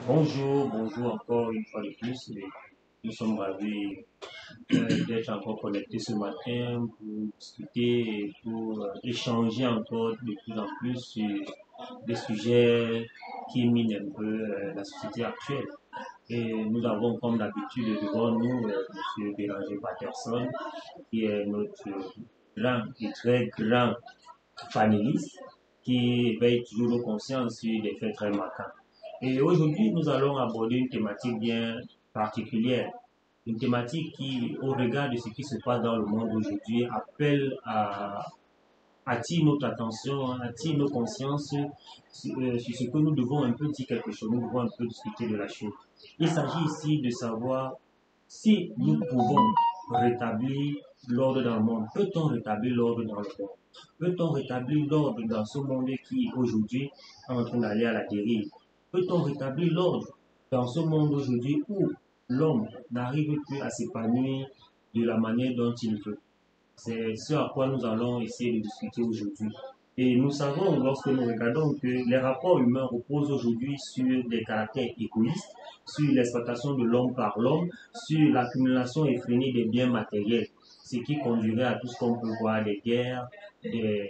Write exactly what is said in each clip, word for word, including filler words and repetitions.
Bonjour, bonjour encore une fois de plus. Et nous sommes ravis euh, d'être encore connectés ce matin pour discuter et pour euh, échanger encore de plus en plus sur des sujets qui minent un peu euh, la société actuelle. Et nous avons comme d'habitude devant nous euh, M. Béranger Patterson, qui est notre grand et très grand panéliste, qui éveille toujours nos consciences sur des faits très marquants. Et aujourd'hui, nous allons aborder une thématique bien particulière, une thématique qui, au regard de ce qui se passe dans le monde aujourd'hui, appelle à attire notre attention, attire nos consciences sur, euh, sur ce que nous devons un peu dire quelque chose, nous devons un peu discuter de la chose. Il s'agit ici de savoir si nous pouvons rétablir l'ordre dans le monde. Peut-on rétablir l'ordre dans le monde? Peut-on rétablir l'ordre dans ce monde qui aujourd'hui est en train d'aller à la dérive? Peut-on rétablir l'ordre dans ce monde aujourd'hui où l'homme n'arrive plus à s'épanouir de la manière dont il veut? C'est ce à quoi nous allons essayer de discuter aujourd'hui. Et nous savons, lorsque nous regardons, que les rapports humains reposent aujourd'hui sur des caractères égoïstes, sur l'exploitation de l'homme par l'homme, sur l'accumulation effrénée des biens matériels, ce qui conduirait à tout ce qu'on peut voir, des guerres, des,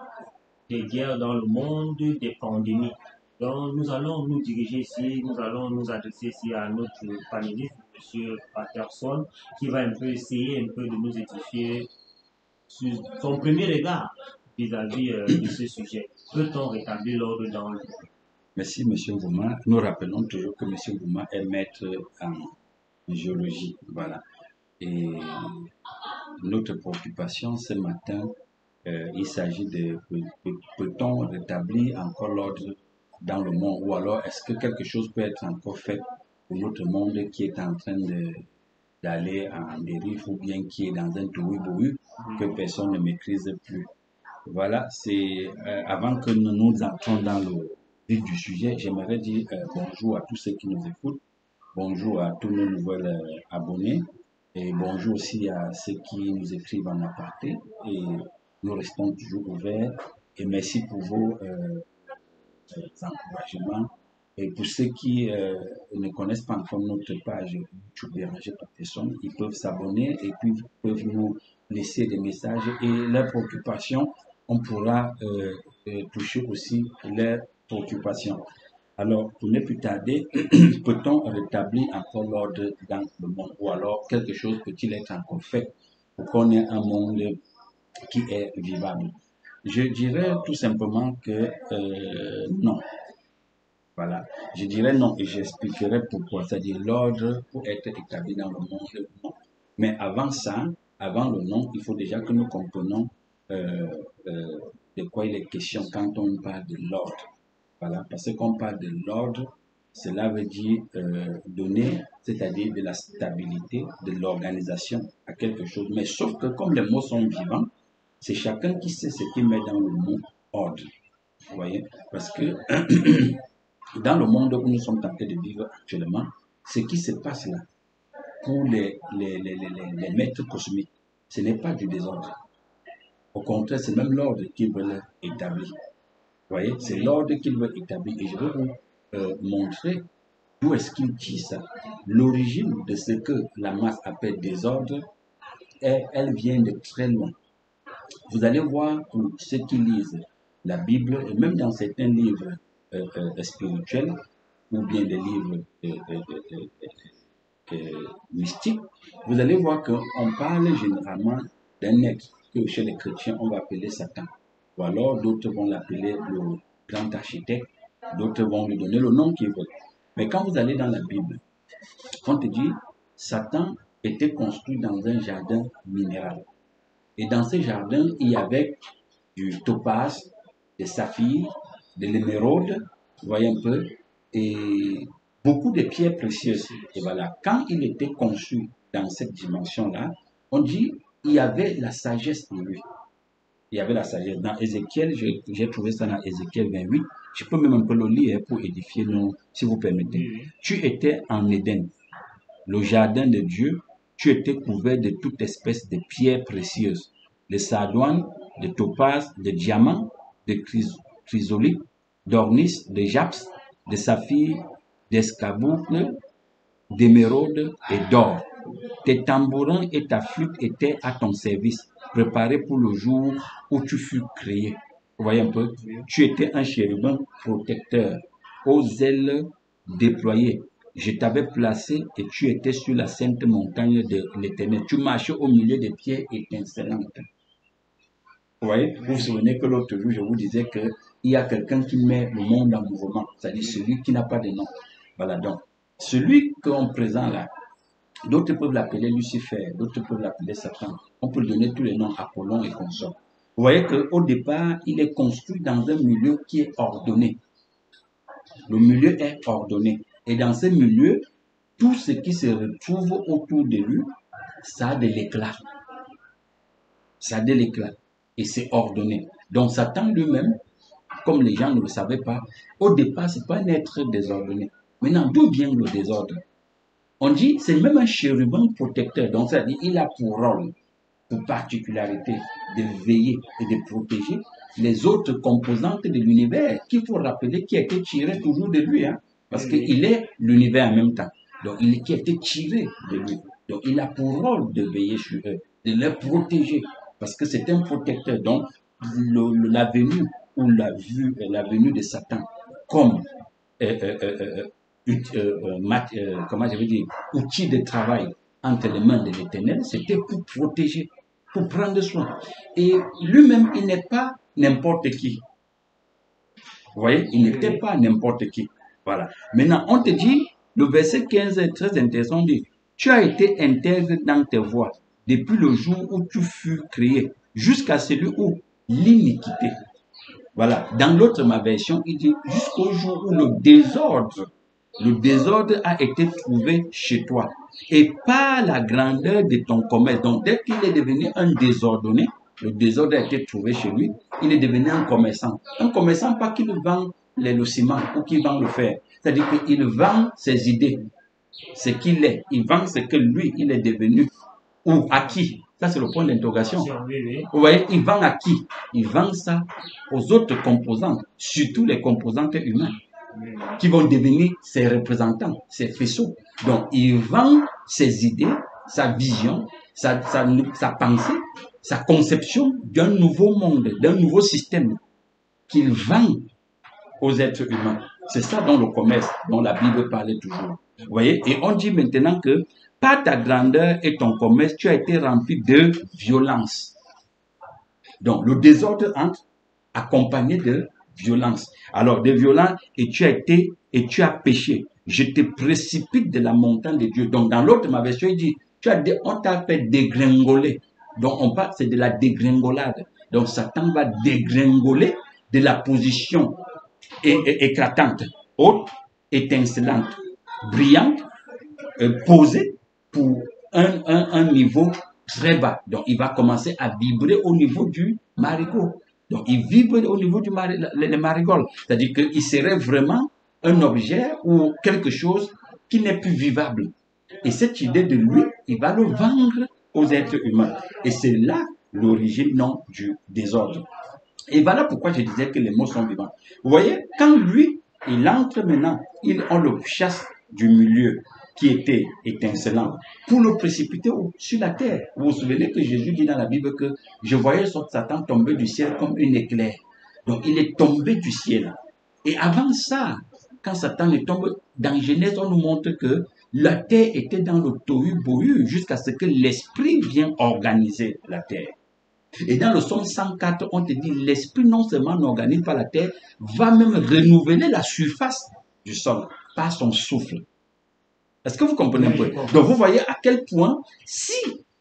des guerres dans le monde, des pandémies. Donc nous allons nous diriger ici, nous allons nous adresser ici à notre panéliste, M. Patterson, qui va un peu essayer un peu de nous édifier sur son premier regard vis-à-vis euh, de ce sujet. Peut-on rétablir l'ordre dans le monde? Merci, M. Bouma. Nous rappelons toujours que M. Bouma est maître en géologie. Voilà. Et notre préoccupation ce matin, euh, il s'agit de peut-on rétablir encore l'ordre dans le monde, ou alors est-ce que quelque chose peut être encore fait pour notre monde qui est en train de d'aller en dérive, ou bien qui est dans un tohu-bohu que personne ne maîtrise plus. Voilà, c'est euh, avant que nous nous entrons dans le vif du sujet, j'aimerais dire euh, bonjour à tous ceux qui nous écoutent, bonjour à tous nos nouveaux euh, abonnés, et bonjour aussi à ceux qui nous écrivent en aparté, et nous restons toujours ouverts, et merci pour vos euh, encouragements. Et pour ceux qui euh, ne connaissent pas encore notre page YouTube Béranger Patterson, ils peuvent s'abonner et puis peuvent nous laisser des messages et leurs préoccupations, on pourra euh, euh, toucher aussi leurs préoccupations. Alors, pour ne plus tarder, peut-on rétablir encore l'ordre dans le monde, ou alors quelque chose peut-il être encore fait pour qu'on ait un monde qui est vivable? Je dirais tout simplement que euh, non. Voilà, je dirais non et j'expliquerai pourquoi. C'est-à-dire l'ordre pour être établi dans le monde, non. Mais avant ça, avant le non, il faut déjà que nous comprenions euh, euh, de quoi il est question quand on parle de l'ordre. Voilà, parce qu'on parle de l'ordre, cela veut dire euh, donner, c'est-à-dire de la stabilité, de l'organisation à quelque chose. Mais sauf que comme les mots sont vivants, c'est chacun qui sait ce qu'il met dans le mot ordre. Vous voyez? Parce que dans le monde où nous sommes en train de vivre actuellement, ce qui se passe là, pour les, les, les, les, les maîtres cosmiques, ce n'est pas du désordre. Au contraire, c'est même l'ordre qu'ils veulent établir. Vous voyez, c'est l'ordre qu'ils veulent établir. Et je vais vous euh, montrer d'où est-ce qu'ils disent ça. L'origine de ce que la masse appelle désordre, elle, elle vient de très loin. Vous allez voir pour ceux qui lisent la Bible, et même dans certains livres euh, euh, spirituels, ou bien des livres euh, euh, euh, euh, mystiques, vous allez voir qu'on parle généralement d'un être que chez les chrétiens on va appeler Satan. Ou alors d'autres vont l'appeler le grand architecte, d'autres vont lui donner le nom qu'ils veulent. Mais quand vous allez dans la Bible, on te dit Satan était construit dans un jardin minéral. Et dans ce jardin, il y avait du topaz, des saphirs, de l'émeraude, vous voyez un peu, et beaucoup de pierres précieuses. Et voilà, quand il était conçu dans cette dimension-là, on dit il y avait la sagesse en lui. Il y avait la sagesse. Dans Ézéchiel, j'ai trouvé ça dans Ézéchiel vingt-huit. Je peux même un peu le lire pour édifier nous, si vous permettez. Tu étais en Éden, le jardin de Dieu. Tu étais couvert de toute espèce de pierres précieuses, de sardoine, de topaz, de diamants, de chrysolites, d'ornis, de japs, de saphir, d'escarboucles, d'émeraudes et d'or. Tes tambourins et ta flûte étaient à ton service, préparés pour le jour où tu fus créé. Vous voyez un peu? Tu étais un chérubin protecteur, aux ailes déployées. Je t'avais placé et tu étais sur la sainte montagne de l'Éternel. Tu marchais au milieu des pierres étincelantes. Vous voyez? Vous vous souvenez que l'autre jour, je vous disais qu'il y a quelqu'un qui met le monde en mouvement, c'est-à-dire celui qui n'a pas de nom. Voilà, donc, celui qu'on présente là, d'autres peuvent l'appeler Lucifer, d'autres peuvent l'appeler Satan. On peut donner tous les noms, Apollon et consorts. Vous voyez qu'au départ, il est construit dans un milieu qui est ordonné. Le milieu est ordonné. Et dans ce milieu, tout ce qui se retrouve autour de lui, ça a de l'éclat. Ça a de l'éclat. Et c'est ordonné. Donc Satan lui-même, comme les gens ne le savaient pas, au départ, ce n'est pas un être désordonné. Maintenant, d'où vient le désordre? On dit, c'est même un chérubin protecteur. Donc ça dit, il a pour rôle, pour particularité, de veiller et de protéger les autres composantes de l'univers, qu'il faut rappeler qui a été tiré toujours de lui, hein, parce qu'il est l'univers en même temps. Donc, il qui a été tiré de lui. Donc, il a pour rôle de veiller sur eux, de les protéger, parce que c'est un protecteur. Donc, le, le, la venue ou la vue, la venue de Satan comme euh, euh, euh, euh, euh, mat, euh, comment je veux dire, outil de travail entre les mains de l'Éternel, c'était pour protéger, pour prendre soin. Et lui-même, il n'est pas n'importe qui. Vous voyez, il n'était pas n'importe qui. Voilà. Maintenant, on te dit, le verset quinze est très intéressant, on dit, tu as été intègre dans tes voies depuis le jour où tu fus créé, jusqu'à celui où l'iniquité. Voilà. Dans l'autre, ma version, il dit, jusqu'au jour où le désordre, le désordre a été trouvé chez toi. Et par la grandeur de ton commerce. Donc, dès qu'il est devenu un désordonné, le désordre a été trouvé chez lui, il est devenu un commerçant. Un commerçant, pas qu'il vend les, le ciment ou qu'il vend le fer. C'est-à-dire qu'il vend ses idées, ce qu'il est. Il vend ce que lui, il est devenu. Ou à qui? Ça, c'est le point d'interrogation. Vous voyez, il vend à qui? Il vend ça aux autres composantes, surtout les composantes humaines, qui vont devenir ses représentants, ses faisceaux. Donc, il vend ses idées, sa vision, sa, sa, sa pensée, sa conception d'un nouveau monde, d'un nouveau système qu'il vend aux êtres humains. C'est ça dans le commerce dont la Bible parlait toujours. Vous voyez? Et on dit maintenant que par ta grandeur et ton commerce, tu as été rempli de violence. Donc, le désordre entre accompagné de violence. Alors, de violence, et tu as été, et tu as péché. Je te précipite de la montagne de Dieu. Donc, dans l'autre, ma version, il dit, tu as, on t'a fait dégringoler. Donc, on parle, c'est de la dégringolade. Donc, Satan va dégringoler de la position é é éclatante, haute, étincelante, brillante, euh, posée pour un, un, un niveau très bas. Donc, il va commencer à vibrer au niveau du marigot. Donc, il vibre au niveau du mari, le, le marigot. C'est-à-dire qu'il serait vraiment un objet ou quelque chose qui n'est plus vivable. Et cette idée de lui, il va le vendre aux êtres humains. Et c'est là l'origine non du désordre. Et voilà pourquoi je disais que les mots sont vivants. Vous voyez, quand lui, il entre maintenant, il, on le chasse du milieu qui était étincelant pour le précipiter sur la terre. Vous vous souvenez que Jésus dit dans la Bible que je voyais Satan tomber du ciel comme une éclair. Donc il est tombé du ciel. Et avant ça, quand Satan est tombé, dans Genèse, on nous montre que la terre était dans le tohu-bohu jusqu'à ce que l'esprit vienne organiser la terre. Et dans le psaume cent quatre, on te dit, l'esprit non seulement n'organise pas la terre, va même renouveler la surface du sol par son souffle. Est-ce que vous comprenez un peu? Donc vous voyez à quel point, si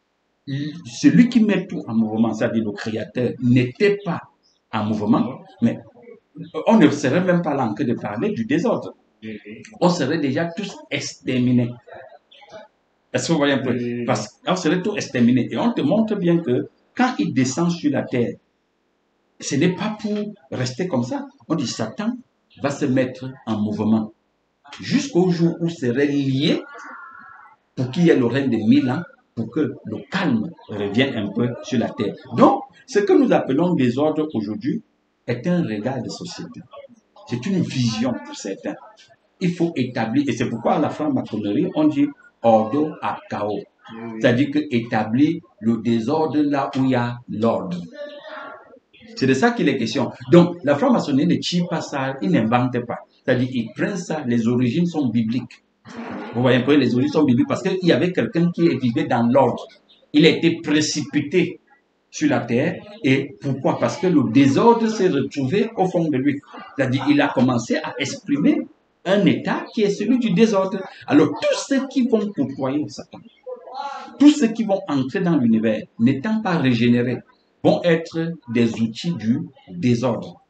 celui qui met tout en mouvement, c'est-à-dire le Créateur, n'était pas en mouvement, mais on ne serait même pas là en train de parler du désordre. On serait déjà tous exterminés. Est-ce que vous voyez un peu? Parce qu'on serait tous exterminés. Et on te montre bien que quand il descend sur la terre, ce n'est pas pour rester comme ça. On dit Satan va se mettre en mouvement jusqu'au jour où serait lié pour qu'il y ait le règne de mille ans, pour que le calme revienne un peu sur la terre. Donc, ce que nous appelons désordre aujourd'hui est un regard de société. C'est une vision pour certains. il faut établir, et c'est pourquoi à la franc-maçonnerie, on dit ordo à chaos. C'est-à-dire que établir le désordre là où il y a l'ordre. C'est de ça qu'il est question. Donc, la franc-maçonnerie ne tire pas ça, il n'invente pas. C'est-à-dire qu'ils prennent ça, les origines sont bibliques. Vous voyez un peu, les origines sont bibliques parce qu'il y avait quelqu'un qui vivait dans l'ordre. Il a été précipité sur la terre. Et pourquoi? Parce que le désordre s'est retrouvé au fond de lui. C'est-à-dire qu'il a commencé à exprimer un état qui est celui du désordre. Alors, tous ceux qui vont côtoyer Satan, tous ceux qui vont entrer dans l'univers, n'étant pas régénérés, vont être des outils du désordre.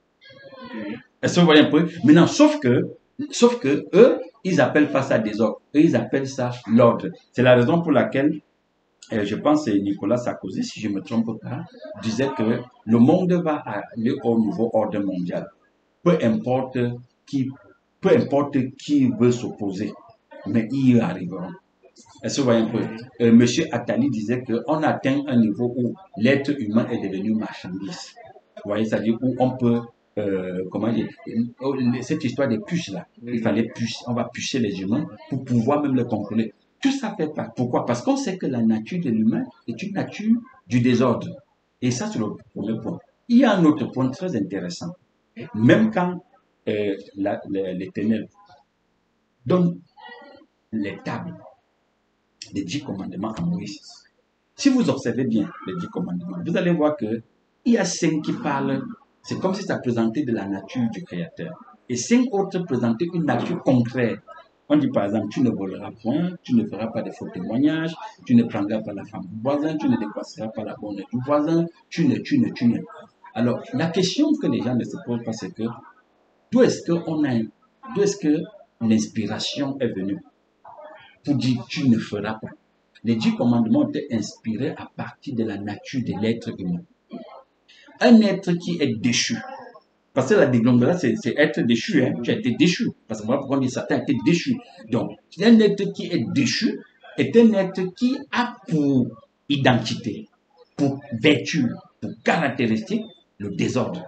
Est-ce que vous voyez un peu? Maintenant, sauf que, sauf que eux, ils appellent pas ça désordre. Eux, ils appellent ça l'ordre. C'est la raison pour laquelle, euh, je pense que Nicolas Sarkozy, si je me trompe pas, disait que le monde va aller au nouveau ordre mondial. Peu importe qui, peu importe qui veut s'opposer, mais ils y arriveront. Est-ce que vous voyez un peu? Euh, Monsieur Attali disait qu'on atteint un niveau où l'être humain est devenu marchandise. Vous voyez, c'est-à-dire où on peut, euh, comment dire, cette histoire des puces là, il fallait pucer, on va pucer les humains pour pouvoir même les contrôler. Tout ça fait pas. Pourquoi? Parce qu'on sait que la nature de l'humain est une nature du désordre. Et ça, c'est le premier point. Il y a un autre point très intéressant. Même quand euh, l'Éternel donne les tables, les dix commandements à Moïse. Si vous observez bien les dix commandements, vous allez voir que il y a cinq qui parlent, c'est comme si ça présentait de la nature du Créateur. Et cinq autres présentaient une nature contraire. On dit par exemple, tu ne voleras point, tu ne feras pas de faux témoignages, tu ne prendras pas la femme du voisin, tu ne dépasseras pas la bonne du voisin, tu ne, tu ne, tu ne. Alors, la question que les gens ne se posent pas, c'est que d'où est-ce que on a, d'où est-ce que l'inspiration est venue? Pour dire tu ne feras pas. Les dix commandements étaient inspirés à partir de la nature de l'être humain. Un être qui est déchu. Parce que la déglombe c'est être déchu. Hein. Tu as été déchu. Parce que moi, pourquoi on dit Satan a été déchu. Donc, un être qui est déchu est un être qui a pour identité, pour vertu, pour caractéristique, le désordre.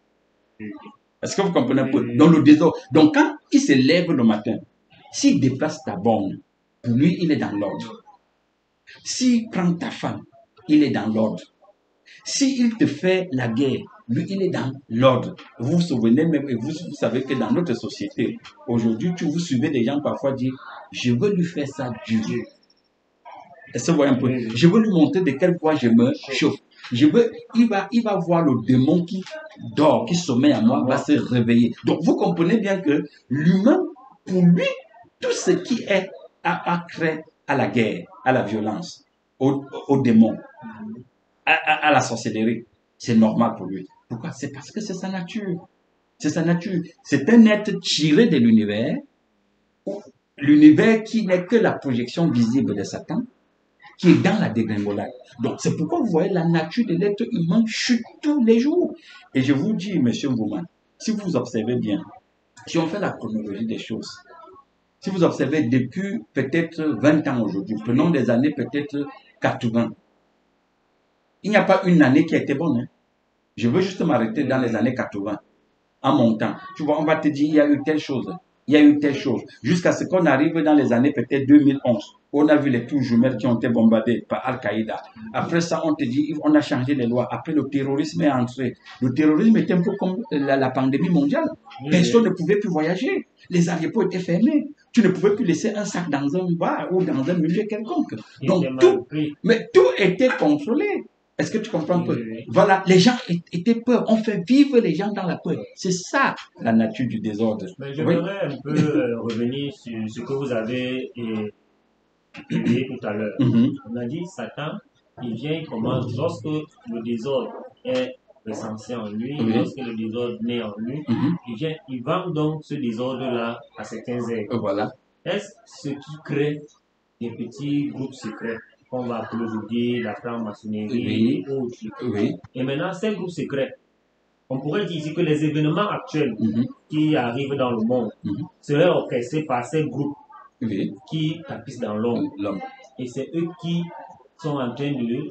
Est-ce que vous comprenez un peu? Donc, le désordre. Donc, quand il se lève le matin, s'il déplace ta borne, pour lui, il est dans l'ordre. S'il prend ta femme, il est dans l'ordre. S'il te fait la guerre, lui, il est dans l'ordre. Vous vous souvenez même, et vous, vous savez que dans notre société, aujourd'hui, tu vous suivez des gens parfois dire, je veux lui faire ça durer. Est-ce que vous voyez un peu? Je veux lui montrer de quel point je me chauffe. Je veux, il va, il va voir le démon qui dort, qui sommeille à moi, va se réveiller. Donc, vous comprenez bien que l'humain, pour lui, tout ce qui est à, à créer à la guerre, à la violence, au, au démon, à, à, à la sorcellerie, c'est normal pour lui. Pourquoi? C'est parce que c'est sa nature. C'est sa nature. C'est un être tiré de l'univers, l'univers qui n'est que la projection visible de Satan, qui est dans la dégringolade. Donc, c'est pourquoi vous voyez la nature de l'être humain chute tous les jours. Et je vous dis, monsieur Mbouman, si vous observez bien, si on fait la chronologie des choses, si vous observez depuis peut-être vingt ans aujourd'hui, prenons des années peut-être quatre-vingts, il n'y a pas une année qui a été bonne. Hein. Je veux juste m'arrêter dans les années quatre-vingts, en montant. Tu vois, on va te dire, il y a eu telle chose, il y a eu telle chose, jusqu'à ce qu'on arrive dans les années peut-être deux mille onze. On a vu les tours jumelles qui ont été bombardées par Al-Qaïda. Après ça, on te dit, on a changé les lois. Après, le terrorisme est entré. Le terrorisme était un peu comme la, la pandémie mondiale. Personne ne pouvait plus voyager. Les aéroports étaient fermés. Tu ne pouvais plus laisser un sac dans un bar ou dans un milieu quelconque. Donc, tout, mais tout était contrôlé. Est-ce que tu comprends un peu? Voilà, les gens étaient peur. On fait vivre les gens dans la peur. C'est ça, la nature du désordre. Mais je voudrais oui? un peu euh, revenir sur ce que vous avez et, dit tout à l'heure. Mm-hmm. On a dit Satan, il vient, il commence, lorsque le désordre est recensé en lui, oui. Lorsque le désordre naît en lui, mm-hmm. il vient, il vend donc ce désordre-là à certains êtres. Voilà. Est-ce ce qui crée des petits groupes secrets qu'on va appeler la franc-maçonnerie oui. et autres. Oui. Et maintenant, ces groupes secrets, on pourrait dire ici que les événements actuels mm-hmm. qui arrivent dans le monde mm-hmm. seraient orchestrés par ces groupes oui. qui tapissent dans l'ombre. Et c'est eux qui sont en train de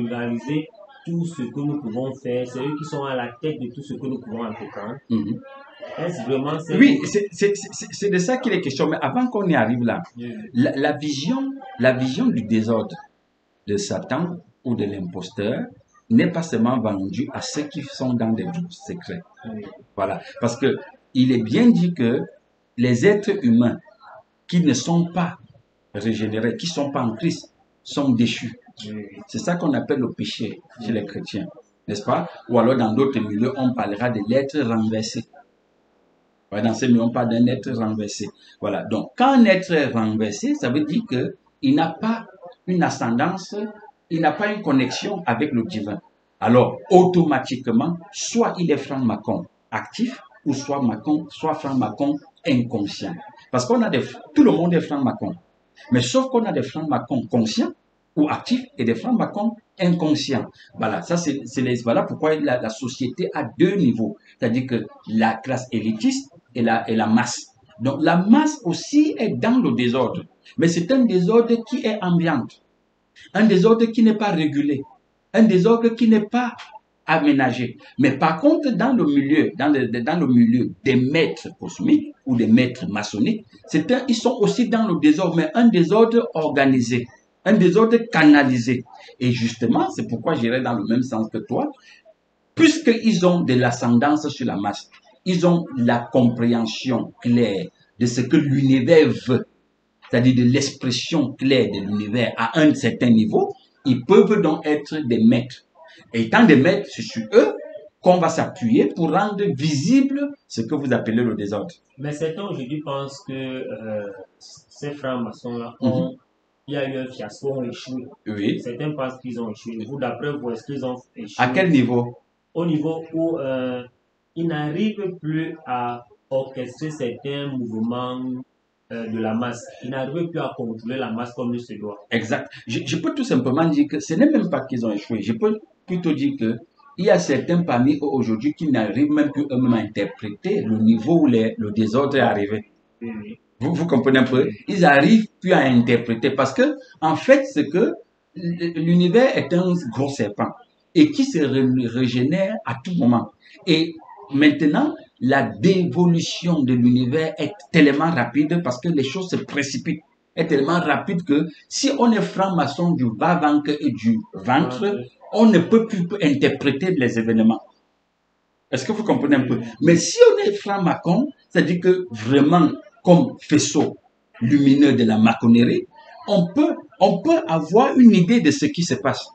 régulariser tout ce que nous pouvons faire. C'est eux qui sont à la tête de tout ce que nous pouvons entreprendre. Mm-hmm. Est-ce vraiment c'est Oui, c'est c'est- c'est- c'est de ça qu'il est question. Mais avant qu'on y arrive là, Oui, la, la vision, la vision du désordre de Satan ou de l'imposteur n'est pas seulement vendue à ceux qui sont dans des groupes secrets. oui, Voilà. Parce que il est bien dit que les êtres humains qui ne sont pas régénérés, qui ne sont pas en Christ, sont déchus. oui, C'est ça qu'on appelle le péché chez les chrétiens, n'est-ce pas? Ou alors dans d'autres milieux, on parlera de l'être renversé. Ouais, dans ces milieux, on parle d'un être renversé. Voilà. Donc, quand un être est renversé, ça veut dire que il n'a pas une ascendance, il n'a pas une connexion avec le divin. Alors, automatiquement, soit il est franc-maçon actif, ou soit maçon, soit franc-maçon inconscient. Parce qu'on a des, tout le monde est franc-maçon. Mais sauf qu'on a des francs-maçons conscients ou actifs et des francs-maçons inconscients. Voilà, ça c'est, c'est les, voilà pourquoi la, la société a deux niveaux. C'est-à-dire que la classe élitiste et la, et la masse. Donc la masse aussi est dans le désordre. Mais c'est un désordre qui est ambiant. Un désordre qui n'est pas régulé. Un désordre qui n'est pas aménagé. Mais par contre, dans le milieu, dans le, dans le milieu des maîtres cosmiques ou des maîtres maçonniques, c'est un, ils sont aussi dans le désordre, mais un désordre organisé, un désordre canalisé. Et justement, c'est pourquoi j'irai dans le même sens que toi, puisqu'ils ont de l'ascendance sur la masse, ils ont la compréhension claire de ce que l'univers veut, c'est-à-dire de l'expression claire de l'univers à un certain niveau, ils peuvent donc être des maîtres. Et étant des maîtres, c'est sur eux qu'on va s'appuyer pour rendre visible ce que vous appelez le désordre. mais certains aujourd'hui pensent que euh, ces francs-maçons-là Mhm. ont, il y a eu un fiasco, ont échoué. Oui. Certains pensent qu'ils ont échoué. Vous, d'après vous, est-ce qu'ils ont échoué? À quel niveau? Au niveau où euh, ils n'arrivent plus à orchestrer certains mouvements euh, de la masse. Ils n'arrivent plus à contrôler la masse comme il se doit. Exact. Je, je peux tout simplement dire que ce n'est même pas qu'ils ont échoué. Je peux plutôt dire que il y a certains parmi eux aujourd'hui qui n'arrivent même plus eux-mêmes à interpréter le niveau où les, le désordre est arrivé. Oui, oui. Vous, vous comprenez un peu? Ils arrivent plus à interpréter parce que, en fait, c'est que l'univers est un gros serpent et qui se ré- régénère à tout moment. Et maintenant, la dévolution de l'univers est tellement rapide parce que les choses se précipitent. Est tellement rapide que si on est franc-maçon du bas-ventre et du ventre, on ne peut plus interpréter les événements. Est-ce que vous comprenez un peu? Mais si on est franc-maçon, c'est-à-dire que vraiment, comme faisceau lumineux de la maçonnerie, on peut, on peut avoir une idée de ce qui se passe.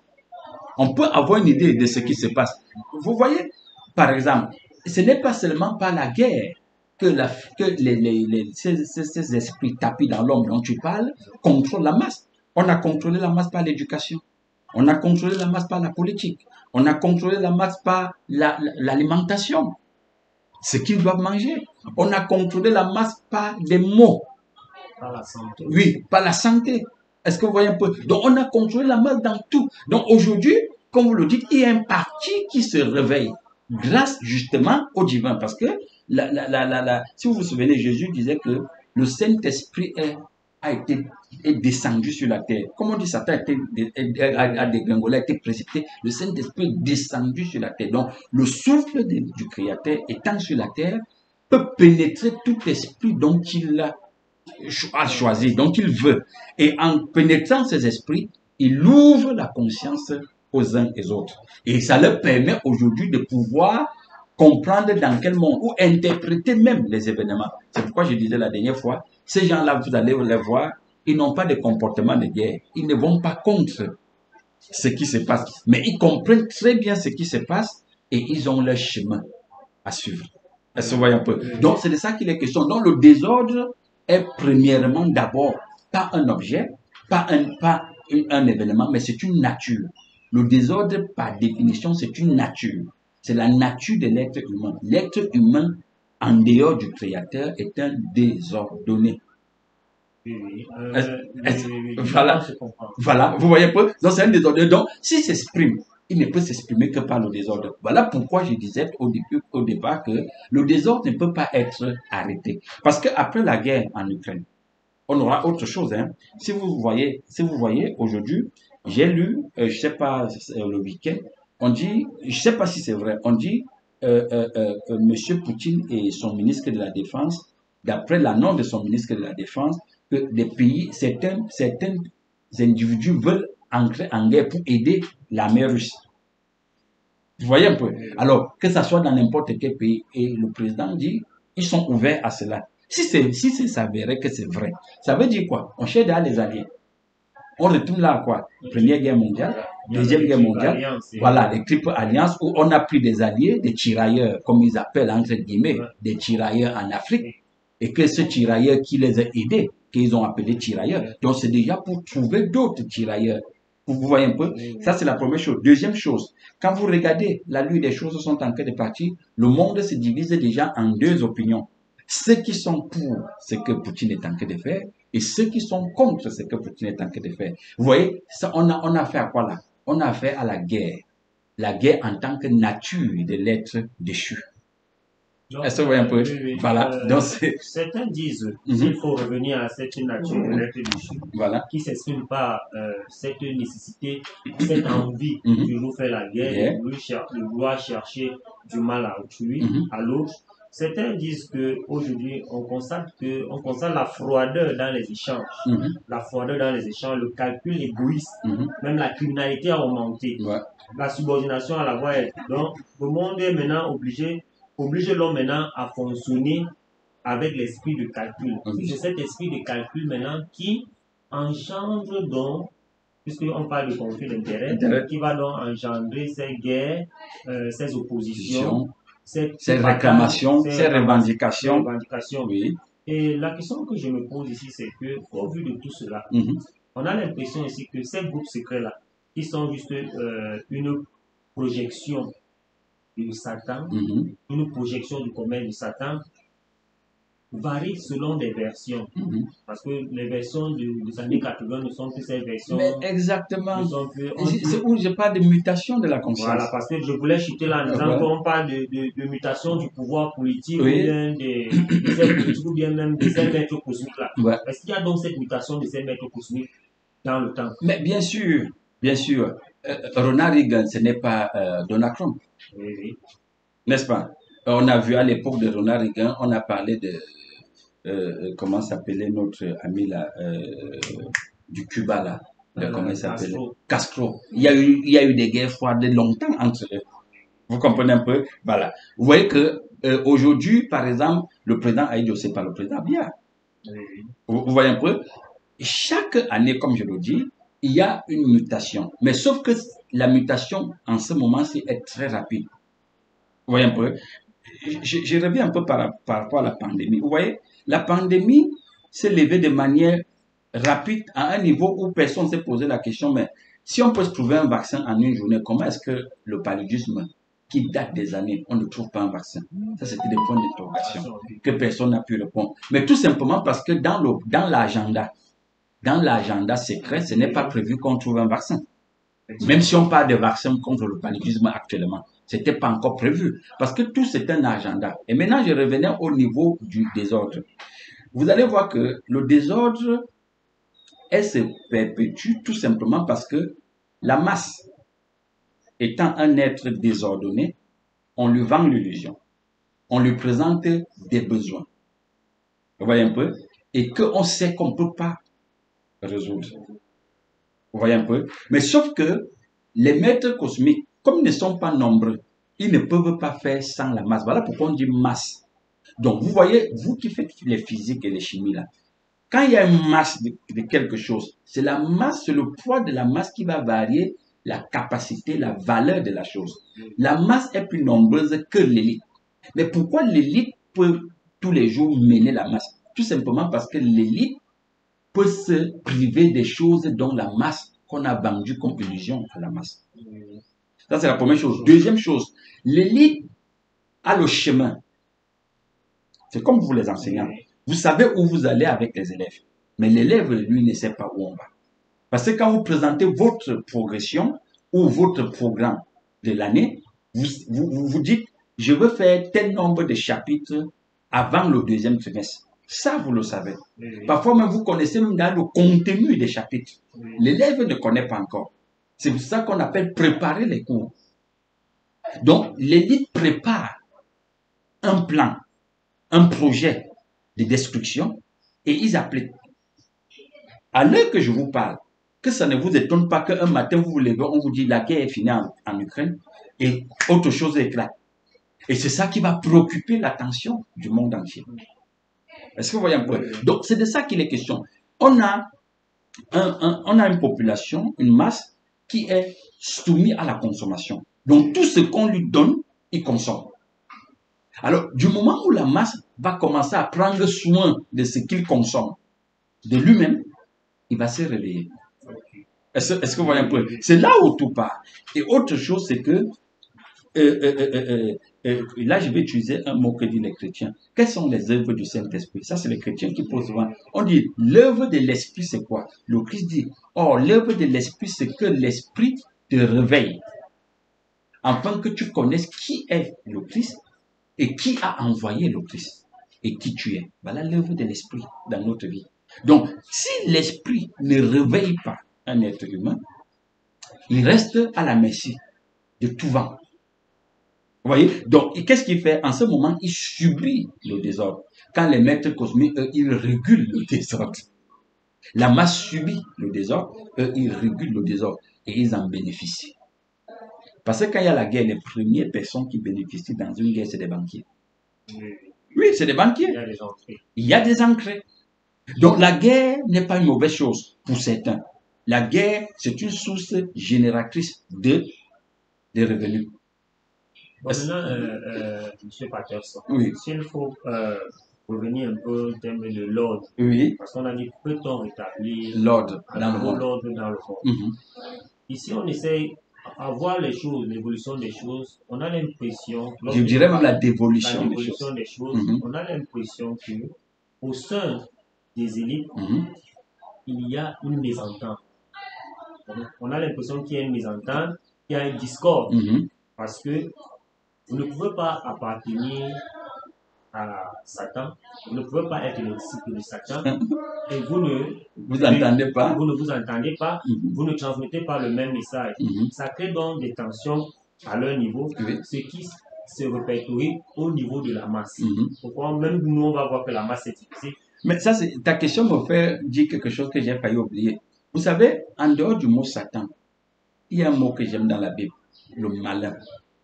On peut avoir une idée de ce qui se passe. Vous voyez, par exemple, ce n'est pas seulement par la guerre que, la, que les, les, les, ces, ces, ces esprits tapis dans l'homme dont tu parles contrôlent la masse. On a contrôlé la masse par l'éducation. On a contrôlé la masse par la politique. On a contrôlé la masse par la, la, l'alimentation, ce qu'ils doivent manger. On a contrôlé la masse par des mots. Par la santé. Oui, par la santé. Est-ce que vous voyez un peu? Donc, on a contrôlé la masse dans tout. Donc, aujourd'hui, comme vous le dites, il y a un parti qui se réveille grâce justement au divin. Parce que, la, la, la, la, la, si vous vous souvenez, Jésus disait que le Saint-Esprit est, a été est descendu sur la terre. Comme on dit, Satan a, été, a, a dégringolé, a été précipité. Le Saint-Esprit est descendu sur la terre. Donc, le souffle de, du Créateur étant sur la terre peut pénétrer tout esprit dont il a a choisi, donc il veut. Et en pénétrant ces esprits, il ouvre la conscience aux uns et aux autres. Et ça leur permet aujourd'hui de pouvoir comprendre dans quel monde, ou interpréter même les événements. C'est pourquoi je disais la dernière fois, ces gens-là, vous allez les voir, ils n'ont pas de comportement de guerre. Ils ne vont pas contre ce qui se passe. Mais ils comprennent très bien ce qui se passe et ils ont leur chemin à suivre. Est-ce que vous voyez un peu? Donc, c'est de ça qu'il est question. Donc, le désordre est premièrement d'abord pas un objet, pas un, pas un événement, mais c'est une nature. Le désordre, par définition, c'est une nature. C'est la nature de l'être humain. L'être humain, en dehors du Créateur, est un désordonné. Oui, oui. Euh, Est-ce- oui, est-ce- oui, oui. voilà. Je comprends. Voilà, vous voyez un peu? Donc, c'est un désordre. Donc, s'il s'exprime, il ne peut s'exprimer que par le désordre. Voilà pourquoi je disais au début, au départ, que le désordre ne peut pas être arrêté. Parce qu'après la guerre en Ukraine, on aura autre chose, hein. Si vous voyez, si vous voyez, aujourd'hui, j'ai lu, euh, je sais pas, euh, le week-end, on dit, je sais pas si c'est vrai, on dit, euh, euh, euh, euh, M. Poutine et son ministre de la Défense, d'après l'annonce de son ministre de la Défense, que des pays, certains, certains individus veulent entrer en guerre pour aider l'armée russe. Vous voyez un peu. Alors, que ça soit dans n'importe quel pays, et le président dit, ils sont ouverts à cela. Si c'est, si c'est s'avérait que c'est vrai, ça veut dire quoi? On cherche derrière les alliés. On retourne là à quoi? Première guerre mondiale, deuxième guerre mondiale, voilà, les triples alliances où on a pris des alliés, des tirailleurs, comme ils appellent entre guillemets, des tirailleurs en Afrique, et que ce tirailleur qui les a aidés, qu'ils ont appelé tirailleurs. Donc c'est déjà pour trouver d'autres tirailleurs. Vous voyez un peu? Ça, c'est la première chose. Deuxième chose, quand vous regardez la lutte des choses sont en train de partir, le monde se divise déjà en deux opinions. Ceux qui sont pour ce que Poutine est en train de faire et ceux qui sont contre ce que Poutine est en train de faire. Vous voyez, ça, on a, on a affaire à quoi là? On a affaire à la guerre. La guerre en tant que nature de l'être déchu. Est-ce que vous voyez un peu? Oui, oui. Voilà. Euh, Donc, c'est... certains disent Mhm. qu'il faut revenir à cette nature de l'être déchu, Voilà. qui s'exprime par euh, cette nécessité, cette envie Mhm. de toujours faire la guerre, Yeah. de, vouloir cher- de vouloir chercher du mal à autrui, Mhm. à l'autre. Certains disent que aujourd'hui on constate que on constate la froideur dans les échanges, Mhm. la froideur dans les échanges, le calcul égoïste, Mhm. même la criminalité a augmenté, Ouais. la subordination à la voix. Donc le monde est maintenant obligé, oblige l'homme maintenant à fonctionner avec l'esprit de calcul. Oui. C'est cet esprit de calcul maintenant qui engendre donc, puisqu'on parle de conflit d'intérêts, Intérêt. qui va donc engendrer ces guerres, euh, ces oppositions, Position, ces, ces batailles, réclamations, ces ces revendications. revendications. Oui. Et la question que je me pose ici, c'est que, au vu de tout cela, Mhm. on a l'impression ici que ces groupes secrets-là, qui sont juste euh, une projection de Satan, Mhm. une projection du commerce de Satan, varie selon les versions. Mhm. Parce que les versions de- des années quatre-vingts ne sont plus ces versions. Mais exactement. Ne sont plus, on C'est dit- c'est où je parle de mutation de la conscience. voilà, parce que je voulais chuter là en disant Voilà. qu'on parle de, de, de mutation du pouvoir politique Oui. ou bien des, de ces politiques ou bien même de ces maîtres cosmiques là. Ouais. Est-ce qu'il y a donc cette mutation de ces maîtres cosmiques dans le temps? Mais bien sûr, bien sûr, euh, Ronald Reagan, ce n'est pas euh, Donald Trump, Oui, oui. n'est-ce pas? On a vu à l'époque de Ronald Reagan, on a parlé de, euh, comment s'appelait notre ami là, euh, du Cuba là, de, Euh, comment il s'appelait? Castro. Castro. Il y a eu, il y a eu des guerres froides longtemps entre eux. Vous comprenez un peu? Voilà. Vous voyez que euh, aujourd'hui, par exemple, le président Aïdjo, c'est pas le président Biya. Oui, oui. Vous, vous voyez un peu? Chaque année, comme je le dis, il y a une mutation. Mais sauf que la mutation, en ce moment, c'est est très rapide. Vous voyez un peu? Je, je reviens un peu par, par rapport à la pandémie. Vous voyez, la pandémie s'est levée de manière rapide à un niveau où personne ne s'est posé la question, mais si on peut se trouver un vaccin en une journée, comment est-ce que le paludisme, qui date des années, on ne trouve pas un vaccin? Ça, c'était des points d'interrogation que personne n'a pu répondre. Mais tout simplement parce que dans le, dans l'agenda, dans l'agenda secret, ce n'est pas prévu qu'on trouve un vaccin. Même si on parle de vaccin contre le paludisme actuellement, c'était pas encore prévu. Parce que tout c'est un agenda. Et maintenant, je revenais au niveau du désordre. Vous allez voir que le désordre, elle se perpétue tout simplement parce que la masse, étant un être désordonné, on lui vend l'illusion. On lui présente des besoins. Vous voyez un peu? Et qu'on sait qu'on ne peut pas résoudre. Vous voyez un peu? Mais sauf que les maîtres cosmiques, comme ils ne sont pas nombreux, ils ne peuvent pas faire sans la masse. Voilà pourquoi on dit masse. Donc, vous voyez, vous qui faites les physiques et les chimies là, quand il y a une masse de, de quelque chose, c'est la masse, c'est le poids de la masse qui va varier la capacité, la valeur de la chose. La masse est plus nombreuse que l'élite. Mais pourquoi l'élite peut tous les jours mener la masse? Tout simplement parce que l'élite peut se priver des choses dont la masse qu'on a vendues comme illusion à la masse. Ça, c'est la première chose. Deuxième chose, l'élite a le chemin. C'est comme vous les enseignants. Vous savez où vous allez avec les élèves. Mais l'élève, lui, ne sait pas où on va. Parce que quand vous présentez votre progression ou votre programme de l'année, vous, vous, vous vous dites, je veux faire tel nombre de chapitres avant le deuxième trimestre. Ça, vous le savez. Oui. Parfois même, vous connaissez même dans le contenu des chapitres. Oui. L'élève ne connaît pas encore. C'est pour ça qu'on appelle préparer les cours. Donc, l'élite prépare un plan, un projet de destruction et ils appliquent. À l'heure que je vous parle, que ça ne vous étonne pas qu'un matin vous vous levez, on vous dit la guerre est finie en, en Ukraine et autre chose éclate. Et c'est ça qui va préoccuper l'attention du monde entier. Est-ce que vous voyez un peu? Donc, c'est de ça qu'il est question. On a, un, un, on a une population, une masse qui est soumise à la consommation. Donc, tout ce qu'on lui donne, il consomme. Alors, du moment où la masse va commencer à prendre soin de ce qu'il consomme, de lui-même, il va se réveiller. Est-ce est-ce que vous voyez un peu? C'est là où tout part. Et autre chose, c'est que, euh, euh, euh, euh, euh, là, je vais utiliser un mot que disent les chrétiens. Quelles sont les œuvres du Saint-Esprit? Ça, c'est les chrétiens qui posent souvent. On dit, l'œuvre de l'Esprit, c'est quoi? Le Christ dit, oh, l'œuvre de l'Esprit, c'est que l'Esprit te réveille. Afin que tu connaisses qui est le Christ et qui a envoyé le Christ et qui tu es. Voilà l'œuvre de l'Esprit dans notre vie. Donc, si l'Esprit ne réveille pas un être humain, il reste à la merci de tout vent. Vous voyez? Donc, qu'est-ce qu'il fait? En ce moment, il subit le désordre. Quand les maîtres cosmiques, eux, ils régulent le désordre. La masse subit le désordre, eux, ils régulent le désordre et ils en bénéficient. Parce que quand il y a la guerre, les premières personnes qui bénéficient dans une guerre, c'est des banquiers. Oui, c'est des banquiers. Il y a des entrées. Il y a des entrées. Donc, la guerre n'est pas une mauvaise chose pour certains. La guerre, c'est une source génératrice de, de revenus. Bon, maintenant, euh, euh, M. Patterson, oui. S'il faut euh, revenir un peu au thème de l'ordre, oui. Parce qu'on a dit, peut-on rétablir l'ordre dans le monde? L'ordre dans le monde. Mm-hmm. Ici, on essaye à voir les choses, l'évolution des choses. On a l'impression, je dirais même la dévolution, la dévolution des choses, des choses mm-hmm. on a l'impression que au sein des élites, mm-hmm. il y a une mésentente. On a l'impression qu'il y a une mésentente, qu'il y a un discorde, mm-hmm. parce que vous ne pouvez pas appartenir à Satan, vous ne pouvez pas être le disciple de Satan, et vous ne vous entendez pas, vous ne vous entendez pas, mm-hmm. vous ne transmettez pas le même message. Mm-hmm. Ça crée donc des tensions à leur niveau, oui. ce qui se répertorie au niveau de la masse. Mm-hmm. Pourquoi même nous, on va voir que la masse est divisée. Mais ça, c'est, ta question me fait dire quelque chose que j'ai failli oublier. Vous savez, en dehors du mot Satan, il y a un mot que j'aime dans la Bible, le malin.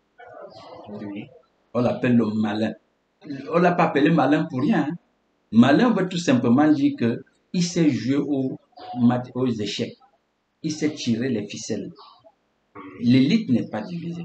Oui. On l'appelle le malin. On ne l'a pas appelé malin pour rien. Hein. Malin veut tout simplement dire qu'il sait jouer aux, aux échecs. Il sait tirer les ficelles. L'élite n'est pas divisée.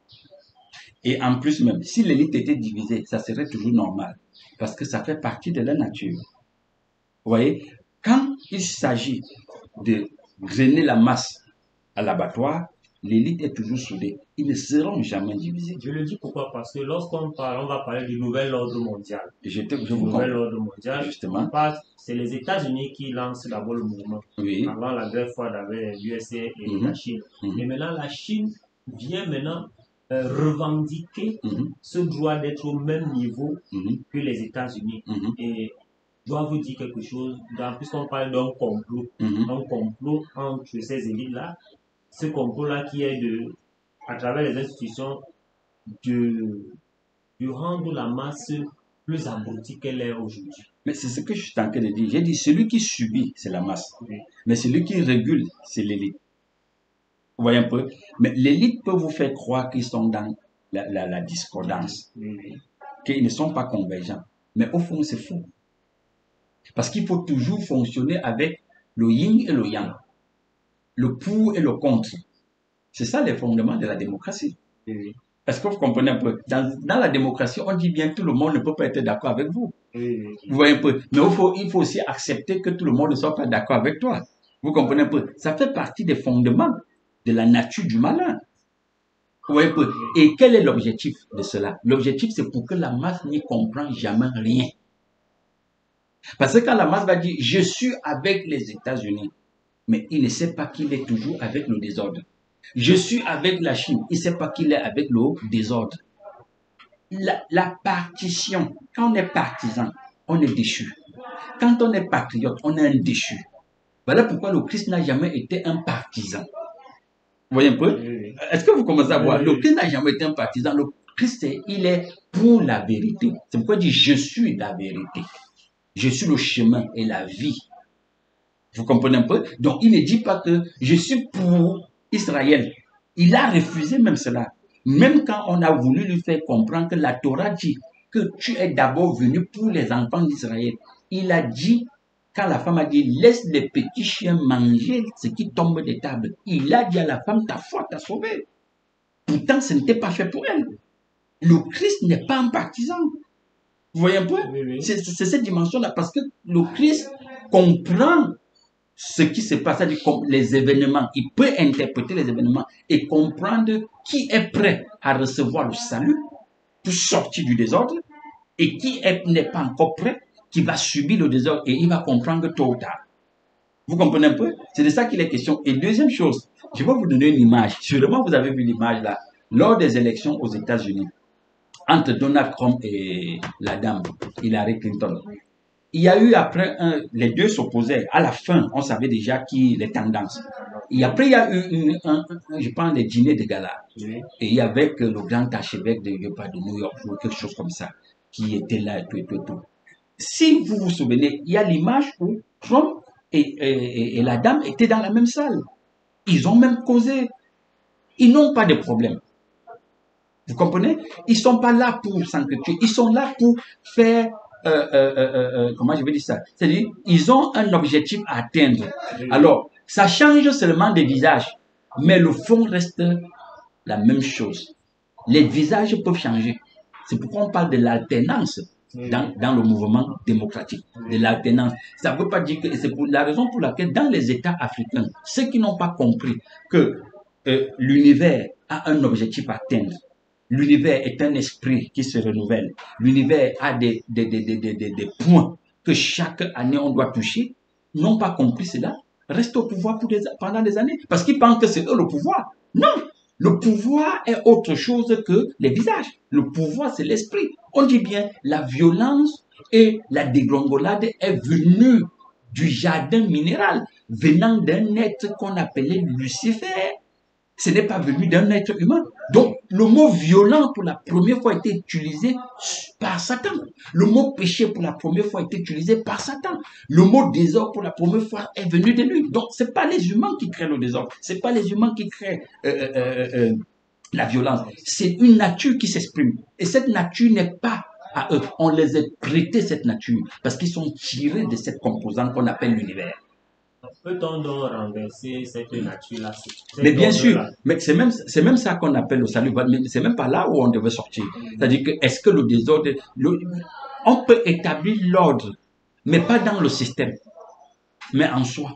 Et en plus même, si l'élite était divisée, ça serait toujours normal. Parce que ça fait partie de la nature. Vous voyez, quand il s'agit de drainer la masse à l'abattoir, l'élite est toujours soudée. Ils ne seront jamais divisés. Je le dis pourquoi? Parce que lorsqu'on parle, on va parler du nouvel ordre mondial. Je te, je du vous nouvel ordre mondial, justement. C'est les États-Unis qui lancent d'abord le mouvement. Oui. Avant la guerre froide avec l'U S A et mm-hmm. la Chine. Mm-hmm. Et maintenant, la Chine vient maintenant euh, revendiquer mm-hmm. ce droit d'être au même niveau mm-hmm. que les États-Unis. Mm-hmm. Et je dois vous dire quelque chose, puisqu'on parle d'un complot, mm-hmm. un complot entre ces élites-là, ce complot-là qui est de, à travers les institutions, de, de rendre la masse plus abrutie qu'elle est aujourd'hui. Mais c'est ce que je suis en train de dire. J'ai dit, celui qui subit, c'est la masse. Oui. Mais celui qui régule, c'est l'élite. Vous voyez un peu? Mais l'élite peut vous faire croire qu'ils sont dans la, la, la discordance, oui, oui. qu'ils ne sont pas convergents. Mais au fond, c'est faux. Parce qu'il faut toujours fonctionner avec le yin et le yang, le pour et le contre. C'est ça les fondements de la démocratie. Oui, oui. Est-ce que vous comprenez un peu? Dans, dans la démocratie, on dit bien que tout le monde ne peut pas être d'accord avec vous. Oui, oui. Vous voyez un peu? Mais il faut, il faut aussi accepter que tout le monde ne soit pas d'accord avec toi. Vous comprenez un peu? Ça fait partie des fondements de la nature du malin. Vous voyez un peu? Et quel est l'objectif de cela? L'objectif, c'est pour que la masse n'y comprenne jamais rien. Parce que quand la masse va dire « je suis avec les États-Unis », mais il ne sait pas qu'il est toujours avec le désordre. Je suis avec la Chine, il ne sait pas qu'il est avec le désordre. La, la partition, quand on est partisan, on est déchu. Quand on est patriote, on est un déchu. Voilà pourquoi le Christ n'a jamais été un partisan. voyez un peu? Oui, oui. Est-ce que vous commencez à voir? Oui, Le oui. Christ n'a jamais été un partisan. Le Christ, il est pour la vérité. C'est pourquoi il dit, je suis la vérité. Je suis le chemin et la vie. Vous comprenez un peu? Donc, il ne dit pas que je suis pour Israël. Il a refusé même cela. Même quand on a voulu lui faire comprendre que la Torah dit que tu es d'abord venu pour les enfants d'Israël. Il a dit, quand la femme a dit, laisse les petits chiens manger ce qui tombe des tables. Il a dit à la femme, ta foi t'a sauvé. Pourtant, ce n'était pas fait pour elle. Le Christ n'est pas un partisan. Vous voyez un peu? Oui, oui. C'est c'est cette dimension-là, parce que le Christ comprend ce qui se passe, c'est-à-dire les événements. Il peut interpréter les événements et comprendre qui est prêt à recevoir le salut pour sortir du désordre et qui n'est pas encore prêt, qui va subir le désordre et il va comprendre tôt ou tard. Vous comprenez un peu? C'est de ça qu'il est question. Et deuxième chose, je vais vous donner une image. Sûrement, vous avez vu l'image là. Lors des élections aux États-Unis, entre Donald Trump et la dame Hillary Clinton, il y a eu après, un, les deux s'opposaient. À la fin, on savait déjà qui les tendances. Et après, il y a eu, une, un, un, je pense, des dîners de gala. Oui. Et il y avait que le grand archevêque de, je sais pas, de New York ou quelque chose comme ça qui était là et tout et tout et tout. Si vous vous souvenez, il y a l'image où Trump et, et, et la dame étaient dans la même salle. Ils ont même causé. Ils n'ont pas de problème. Vous comprenez? Ils ne sont pas là pour s'entretuer. Ils sont là pour faire, euh, euh, euh, euh, comment je vais dire ça? C'est-à-dire, ils ont un objectif à atteindre. Alors, ça change seulement des visages, mais le fond reste la même chose. Les visages peuvent changer. C'est pourquoi on parle de l'alternance dans, dans le mouvement démocratique. De l'alternance. Ça ne veut pas dire que c'est pour la raison pour laquelle dans les États africains, ceux qui n'ont pas compris que euh, l'univers a un objectif à atteindre, l'univers est un esprit qui se renouvelle, l'univers a des, des, des, des, des, des points que chaque année on doit toucher, n'ont pas compris cela, restent au pouvoir pour des, pendant des années, parce qu'ils pensent que c'est eux le pouvoir. Non! Le pouvoir est autre chose que les visages. Le pouvoir, c'est l'esprit. On dit bien, la violence et la dégringolade est venue du jardin minéral, venant d'un être qu'on appelait Lucifer. Ce n'est pas venu d'un être humain. Donc, le mot violent pour la première fois a été utilisé par Satan. Le mot péché pour la première fois a été utilisé par Satan. Le mot désordre pour la première fois est venu de lui. Donc, ce n'est pas les humains qui créent le désordre. Ce n'est pas les humains qui créent euh, euh, euh, la violence. C'est une nature qui s'exprime. Et cette nature n'est pas à eux. On les a prêtés cette nature parce qu'ils sont tirés de cette composante qu'on appelle l'univers. Peut-on donc renverser cette nature-là? Mais bien sûr, mais c'est même, c'est même ça qu'on appelle le salut, mais c'est même pas là où on devait sortir. C'est-à-dire que, est-ce que le désordre, le, on peut établir l'ordre, mais pas dans le système, mais en soi.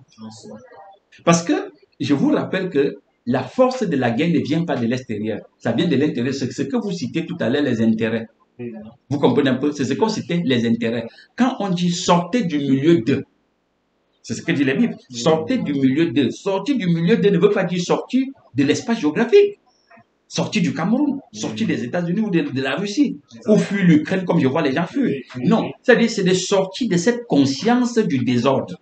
Parce que, je vous rappelle que la force de la guerre ne vient pas de l'extérieur, ça vient de l'intérieur. C'est ce que vous citez tout à l'heure, les intérêts. Vous comprenez un peu? C'est ce qu'on citait, les intérêts. Quand on dit sortez du milieu d'eux, c'est ce que dit la Bible. Sortez du milieu d'eux. Sortir du milieu d'eux ne veut pas dire sortir de l'espace géographique. Sortir du Cameroun, sortir des États-Unis ou de, de la Russie, ou fuir l'Ukraine comme je vois les gens fuir. Non, c'est-à-dire c'est de sortir de cette conscience du désordre.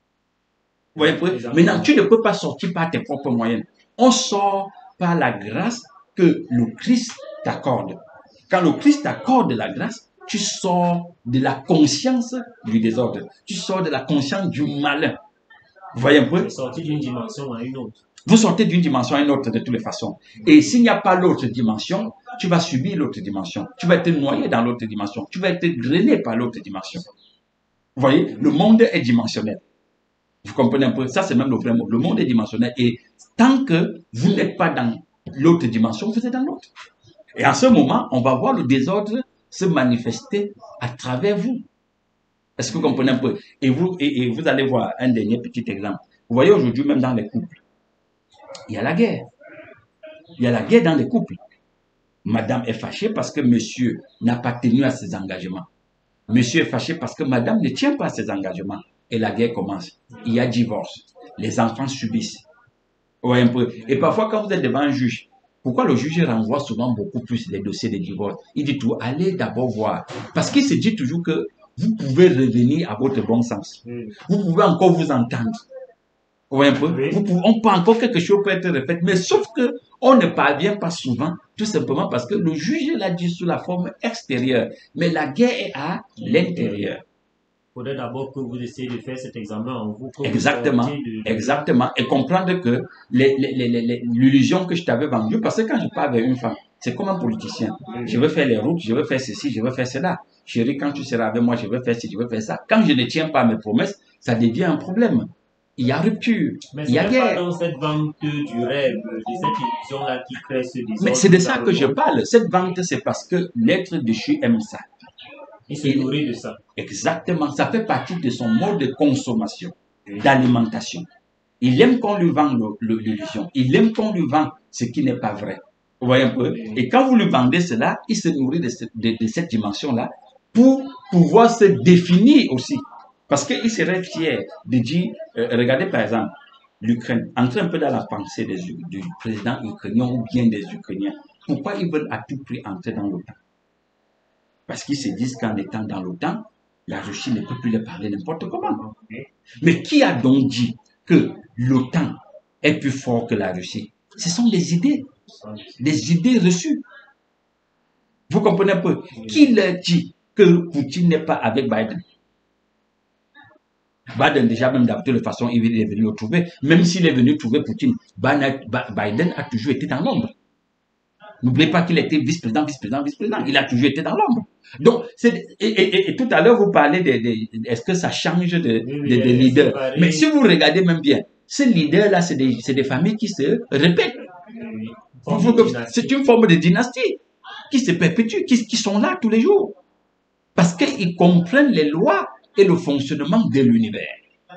Vous voyez, maintenant, tu ne peux pas sortir par tes propres moyens. On sort par la grâce que le Christ t'accorde. Quand le Christ t'accorde la grâce, tu sors de la conscience du désordre. Tu sors de la conscience du malin. Vous voyez un peu? Vous sortez d'une dimension à une autre. Vous sortez d'une dimension à une autre de toutes les façons. Et s'il n'y a pas l'autre dimension, tu vas subir l'autre dimension. Tu vas être noyé dans l'autre dimension. Tu vas être drainé par l'autre dimension. Vous voyez? Le monde est dimensionnel. Vous comprenez un peu? Ça, c'est même le vrai mot. Le monde est dimensionnel. Et tant que vous n'êtes pas dans l'autre dimension, vous êtes dans l'autre. Et à ce moment, on va voir le désordre se manifester à travers vous. Est-ce que vous comprenez un peu? Et vous, et, et vous allez voir un dernier petit exemple. Vous voyez aujourd'hui, même dans les couples, il y a la guerre. Il y a la guerre dans les couples. Madame est fâchée parce que monsieur n'a pas tenu à ses engagements. Monsieur est fâché parce que madame ne tient pas à ses engagements. Et la guerre commence. Il y a divorce. Les enfants subissent. Vous voyez un peu? Et parfois, quand vous êtes devant un juge, pourquoi le juge renvoie souvent beaucoup plus les dossiers de divorce? Il dit tout, allez d'abord voir. Parce qu'il se dit toujours que vous pouvez revenir à votre bon sens. Vous pouvez encore vous entendre. Vous voyez un peu? Oui. Vous pouvez, on peut encore quelque chose peut être répété, mais sauf que on ne parvient pas souvent, tout simplement parce que le juge l'a dit sous la forme extérieure, mais la guerre est à l'intérieur. Il faudrait d'abord que vous essayez de faire cet examen en vous, que Exactement, vous sortiez de, de exactement, et comprendre que les- les- les- les- les- l'illusion que je t'avais vendue, parce que quand je parle avec une femme, c'est comme un politicien. Je veux faire les routes, je veux faire ceci, je veux faire cela. Chérie, quand tu seras avec moi, je veux faire ci, je veux faire ça. Quand je ne tiens pas mes promesses, ça devient un problème. Il y a rupture, Mais il y ce a n'est pas guerre. dans cette vente du rêve, de cette illusion-là qui crée ce Mais désordre c'est de ça dans que le je monde. parle. Cette vente, c'est parce que l'être déchu aime ça. Il se Il- nourrit de ça. Exactement, ça fait partie de son mode de consommation, d'alimentation. Il aime qu'on lui vende le- le- l'illusion. Il aime qu'on lui vende ce qui n'est pas vrai. Vous voyez un peu? Et quand vous lui vendez cela, il se nourrit de, ce- de- de cette dimension-là pour pouvoir se définir aussi. Parce qu'il serait fier de dire, euh, regardez par exemple, l'Ukraine, entrez un peu dans la pensée des, U- du président ukrainien ou bien des Ukrainiens. Pourquoi ils veulent à tout prix entrer dans l'OTAN? Parce qu'ils se disent qu'en étant dans l'OTAN, la Russie ne peut plus les parler n'importe comment. Mais qui a donc dit que l'OTAN est plus fort que la Russie? Ce sont des idées, des idées reçues. Vous comprenez un peu? Qui leur dit que Poutine n'est pas avec Biden? Biden, déjà, même de toute façon, il est venu le trouver. Même s'il est venu trouver Poutine, Biden a toujours été dans l'ombre. N'oubliez pas qu'il était vice-président, vice-président, vice-président. Il a toujours été dans l'ombre. Donc, c'est, et, et, et tout à l'heure, vous parlez de, de, est-ce que ça change de, de, de leader? Mais si vous regardez même bien, ces leaders-là, c'est des, c'est des familles qui se répètent. C'est une forme de dynastie qui se perpétue, qui, qui sont là tous les jours. Parce qu'ils comprennent les lois et le fonctionnement de l'univers.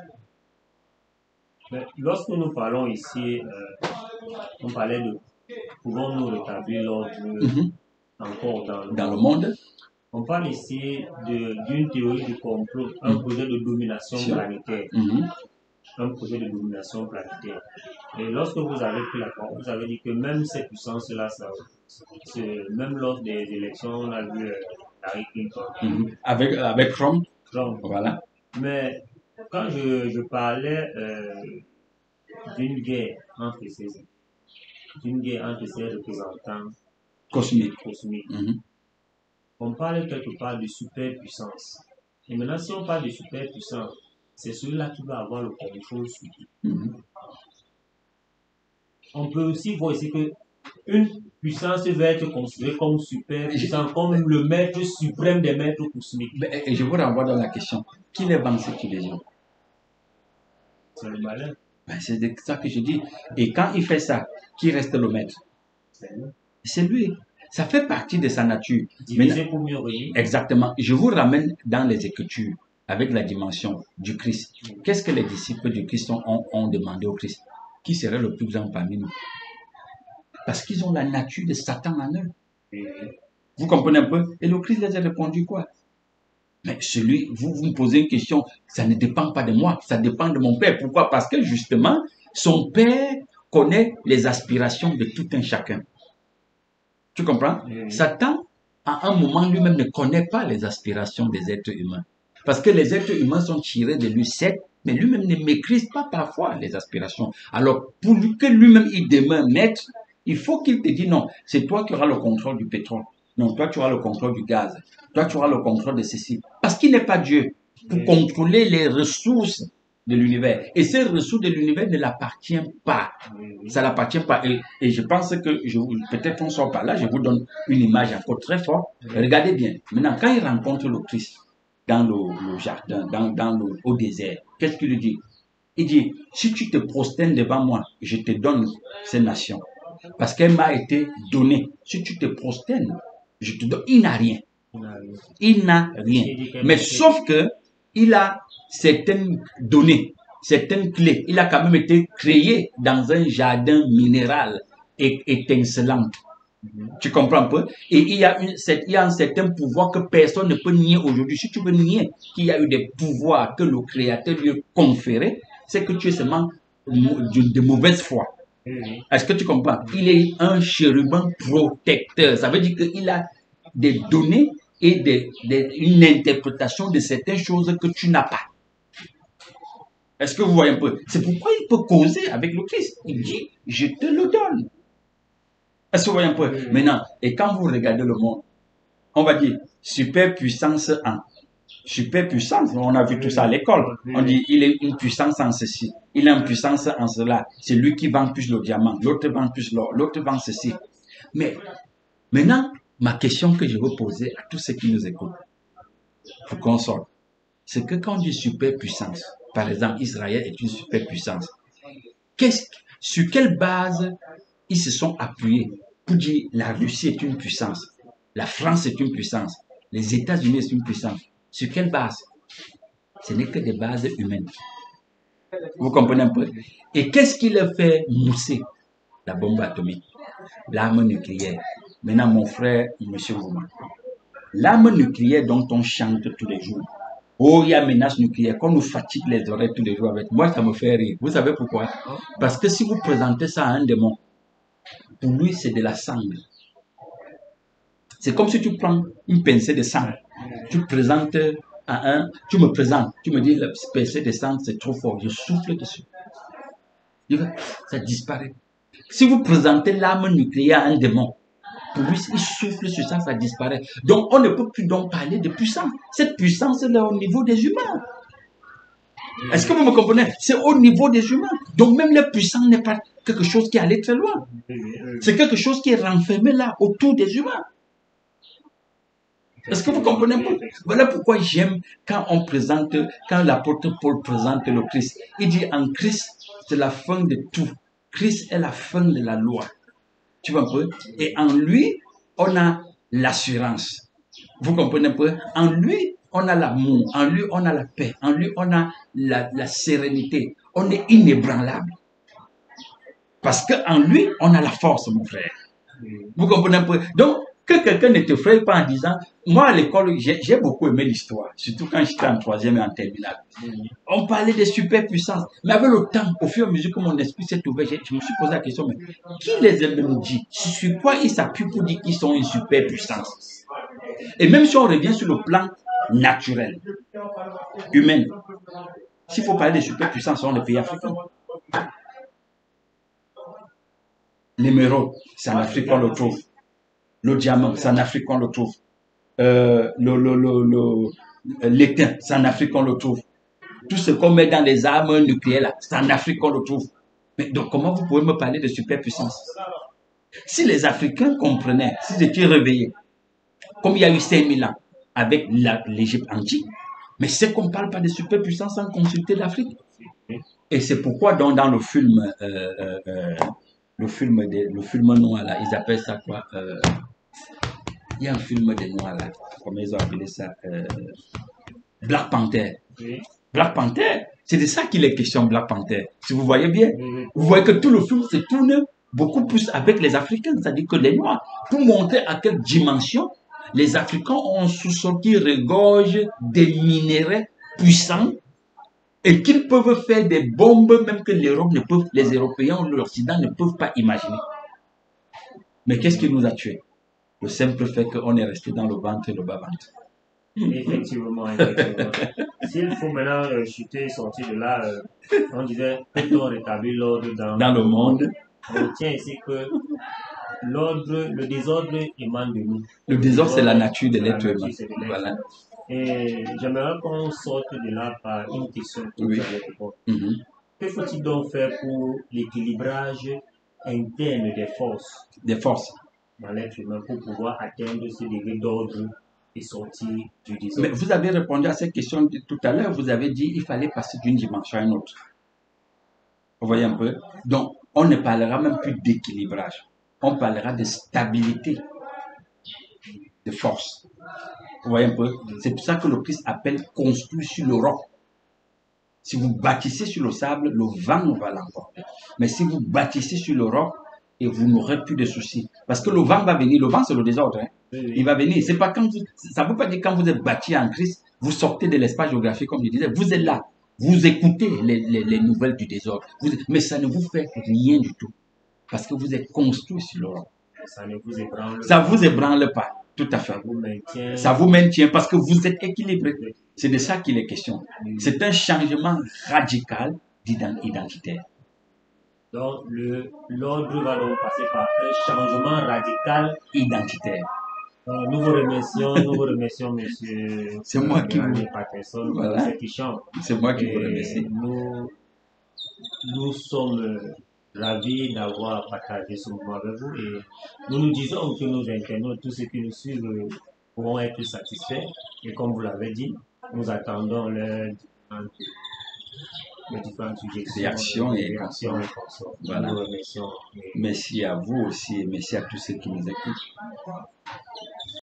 Mais lorsque nous parlons ici, euh, on parlait de pouvons-nous rétablir l'ordre Mhm. encore dans le, Dans le monde, on parle ici de- d'une théorie du complot, un Mhm. projet de domination Sûr. planétaire. Mhm. Un projet de domination planétaire. Et lorsque vous avez pris la parole, vous avez dit que même ces puissances-là, ça, c'est- même lors des élections, on a vu euh, Hillary Clinton, Mhm. Avec, avec Trump, Trump. voilà. Mais quand je, je parlais euh, d'une guerre entre ces, d'une guerre entre ces représentants Cosmique. cosmiques, Mhm. on parle quelque part de superpuissance. Et maintenant, si on parle de superpuissance, c'est celui-là qui va avoir le contrôle sur tout. Mhm. On peut aussi voir ici que une puissance va être considérée comme super puissance, comme le maître suprême des maîtres cosmiques. Mais, et je vous renvoie dans la question. Qui les vend cette illusion? C'est le malin. Ben, c'est de ça que je dis. Et quand il fait ça, qui reste le maître? C'est lui. C'est lui. Ça fait partie de sa nature. Diviser pour mieux régner. Exactement. Je vous ramène dans les Écritures avec la dimension du Christ. Qu'est-ce que les disciples du Christ ont, ont, ont demandé au Christ? Qui serait le plus grand parmi nous? Parce qu'ils ont la nature de Satan en eux. Et Vous comprenez un peu? Et le Christ les a répondu quoi? Mais celui, vous, vous me posez une question, ça ne dépend pas de moi, ça dépend de mon Père. Pourquoi? Parce que justement, son Père connaît les aspirations de tout un chacun. Tu comprends? Oui. Satan, à un moment, lui-même ne connaît pas les aspirations des êtres humains. Parce que les êtres humains sont tirés de lui, certes, mais lui-même ne maîtrise pas parfois les aspirations. Alors, pour lui, que lui-même il demeure maître, il faut qu'il te dise non, c'est toi qui auras le contrôle du pétrole. Non, toi tu auras le contrôle du gaz. Toi tu auras le contrôle de ceci. Parce qu'il n'est pas Dieu pour Oui. contrôler les ressources de l'univers. Et ces ressources de l'univers ne l'appartiennent pas. Oui, oui. Ça n'appartient pas. Et, et je pense que, je, peut-être on sort par là, je vous donne une image encore très forte. Regardez bien. Maintenant, quand il rencontre le Christ dans le, le jardin, dans, dans le, au désert, qu'est-ce qu'il lui dit? Il dit, si tu te prosternes devant moi, je te donne ces nations. Parce qu'elle m'a été donnée. Si tu te prosternes, je te donne. Il n'a rien. On a vu. Il n'a rien. Mais sauf que il a certaines données, certaines clés. Il a quand même été créé dans un jardin minéral et étincelant. Tu comprends un peu? Et il y, a une, il y a un certain pouvoir que personne ne peut nier aujourd'hui. Si tu veux nier qu'il y a eu des pouvoirs que le Créateur lui a conférés, c'est que tu es seulement de, de mauvaise foi. Oui, oui. Est-ce que tu comprends? Il est un chérubin protecteur. Ça veut dire qu'il a des données et des, des, une interprétation de certaines choses que tu n'as pas. Est-ce que vous voyez un peu? C'est pourquoi il peut causer avec le Christ. Il dit, je te le donne. Est-ce que vous voyez un peu? Maintenant, et quand vous regardez le monde, on va dire superpuissance en. Superpuissance, on a vu tout ça à l'école. On dit, il est une puissance en ceci. Il a une puissance en cela. C'est lui qui vend plus le diamant. L'autre vend plus l'or. L'autre vend ceci. Mais maintenant, ma question que je veux poser à tous ceux qui nous écoutent, pour qu'on sorte, c'est que quand on dit superpuissance, par exemple, Israël est une superpuissance, qu'est-ce, sur quelle base ils se sont appuyés pour dire la Russie est une puissance, la France est une puissance, les États-Unis sont une puissance? Sur quelle base? Ce n'est que des bases humaines. Vous comprenez un peu? Et qu'est-ce qui leur fait mousser? La bombe atomique, l'arme nucléaire. Maintenant, mon frère, monsieur Wouma, l'arme nucléaire dont on chante tous les jours, oh, il y a menace nucléaire, qu'on nous fatigue les oreilles tous les jours avec. Moi, ça me fait rire. Vous savez pourquoi? Parce que si vous présentez ça à un démon, pour lui, c'est de la cendre. C'est comme si tu prends une pincée de sang, tu présentes à un, tu me présentes, tu me dis, la pincée de sang, c'est trop fort, je souffle dessus. Ça disparaît. Si vous présentez l'arme nucléaire à un démon, pour lui, il souffle sur ça, ça disparaît. Donc, on ne peut plus donc parler de puissance. Cette puissance est là au niveau des humains. Est-ce que vous me comprenez? C'est au niveau des humains. Donc, même la puissance n'est pas quelque chose qui allait très loin. C'est quelque chose qui est renfermé là, autour des humains. Est-ce que vous comprenez un peu? Voilà pourquoi j'aime quand on présente, quand l'apôtre Paul présente le Christ. Il dit en Christ, c'est la fin de tout. Christ est la fin de la loi. Tu vois un peu? Et en lui, on a l'assurance. Vous comprenez un peu? En lui, on a l'amour. En lui, on a la paix. En lui, on a la, la sérénité. On est inébranlable. Parce qu'en lui, on a la force, mon frère. Vous comprenez un peu? Donc, que quelqu'un ne te fraye pas en disant, moi à l'école, j'ai beaucoup aimé l'histoire, surtout quand j'étais en troisième et en terminale. On parlait des superpuissances, mais avec le temps, au fur et à mesure que mon esprit s'est ouvert, je, je me suis posé la question, mais qui les a même dit? Sur quoi ils s'appuient pour dire qu'ils sont une superpuissance? Et même si on revient sur le plan naturel, humain, s'il faut parler de superpuissance, ce sont les pays africains. L'émeraude, c'est en Afrique qu'on le trouve. Le diamant, c'est en Afrique qu'on le trouve. Euh, le, le, le, le, l'étain, c'est en Afrique qu'on le trouve. Tout ce qu'on met dans les armes nucléaires, c'est en Afrique qu'on le trouve. Mais donc, comment vous pouvez me parler de superpuissance? Si les Africains comprenaient, s'ils étaient réveillés, comme il y a eu cinq mille ans avec l'Égypte antique, mais c'est qu'on ne parle pas de superpuissance sans consulter l'Afrique. Et c'est pourquoi dans, dans le film, euh, euh, euh, le film, de, le film noir là, ils appellent ça quoi? Euh, Il y a un film des Noirs là, comment ils ont appelé ça, euh, Black Panther. Oui. Black Panther, c'est de ça qu'il est question, Black Panther. Si vous voyez bien, oui. Vous voyez que tout le film se tourne beaucoup plus avec les Africains, c'est-à-dire que les Noirs, pour montrer à quelle dimension les Africains ont sous-sol qui regorgent des minéraux puissants et qu'ils peuvent faire des bombes même que l'Europe ne peut, les Européens ou l'Occident ne peuvent pas imaginer. Mais qu'est-ce qui nous a tués? Le simple fait qu'on est resté dans le ventre et le bas-ventre. Effectivement, effectivement. S'il faut maintenant euh, chuter, sortir de là, euh, on disait, peut-on rétablir l'ordre dans, dans le monde? On tient ici que l'ordre, le désordre émane de nous. Le désordre, c'est la nature de l'être humain. Voilà. Et j'aimerais qu'on sorte de là par une question que oui. vous avez répondre. Mm-hmm. Que faut-il donc faire pour l'équilibrage interne des forces? Des forces. Dans l'être humain pour pouvoir atteindre ce degré d'ordre et sortir du désordre. Mais vous avez répondu à cette question tout à l'heure. Vous avez dit qu'il fallait passer d'une dimension à une autre. Vous voyez un peu? Donc, on ne parlera même plus d'équilibrage. On parlera de stabilité, de force. Vous voyez un peu? C'est pour ça que le Christ appelle construire sur le roc. Si vous bâtissez sur le sable, le vent va l'emporter. Mais si vous bâtissez sur le roc, et vous n'aurez plus de soucis. Parce que le vent va venir. Le vent, c'est le désordre. Hein. Oui, oui. Il va venir. C'est pas quand vous, ça ne veut pas dire quand vous êtes bâti en Christ, vous sortez de l'espace géographique, comme je disais. Vous êtes là. Vous écoutez les, les, les nouvelles du désordre. Vous, mais ça ne vous fait rien du tout. Parce que vous êtes construit sur le roc. Ça ne vous ébranle Ça ne vous ébranle pas. Tout à fait. Ça vous maintient. Ça vous maintient parce que vous êtes équilibré. C'est de ça qu'il est question. C'est un changement radical identitaire. Donc, l'ordre va donc passer par un changement radical identitaire. Donc, nous vous remercions, nous vous remercions, monsieur. C'est moi qui vous Patterson, voilà. pour cet échange. C'est moi qui Et vous remercie. Nous, nous sommes ravis d'avoir partagé ce moment avec vous et nous nous disons que nos internautes, tous ceux qui nous suivent, pourront être satisfaits. Et comme vous l'avez dit, nous attendons leurs différentes, les différentes réactions et réactions et consorts. Voilà. Nous remercions. Merci à vous aussi et merci à tous ceux qui nous écoutent.